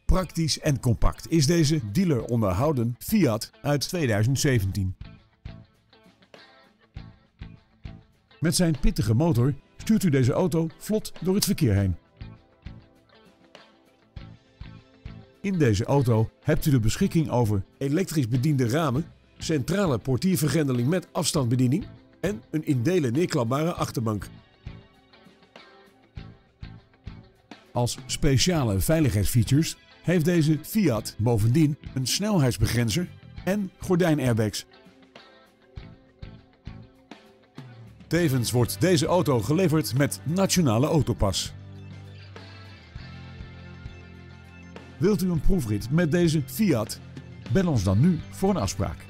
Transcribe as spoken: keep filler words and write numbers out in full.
Praktisch en compact is deze dealer onderhouden Fiat uit tweeduizend zeventien. Met zijn pittige motor stuurt u deze auto vlot door het verkeer heen. In deze auto hebt u de beschikking over elektrisch bediende ramen, centrale portiervergrendeling met afstandsbediening en een in delen neerklapbare achterbank. Als speciale veiligheidsfeatures heeft deze Fiat bovendien een snelheidsbegrenzer en gordijnairbags. Tevens wordt deze auto geleverd met Nationale Autopas. Wilt u een proefrit met deze Fiat? Bel ons dan nu voor een afspraak.